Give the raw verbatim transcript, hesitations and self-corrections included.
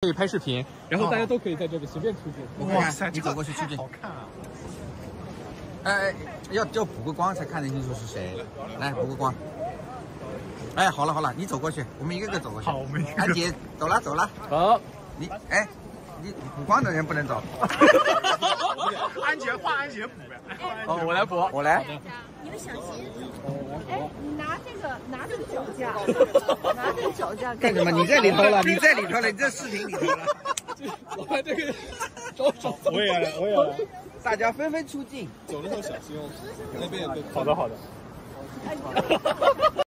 以拍视频，然后大家都可以在这里随便出镜。 哇塞，你走过去出镜。 好看啊！ 哎，要要补个光才看得清楚是谁。来补个光。哎，好了好了，你走过去，我们一个个走过去。 好，我们安姐走了走了。 好， 你哎，你补光的人不能走。 安杰换安杰补呗。 哦，我来补， 我来。 你们小心！哎，你拿这个，拿这个脚架，拿这个脚架干什么？你在里头了，你在里头了，你在视频里头了。 我把这个招手， 我也来，我也来。 大家纷纷出镜， 走的时候小心哦，那边也被。 好的，好的。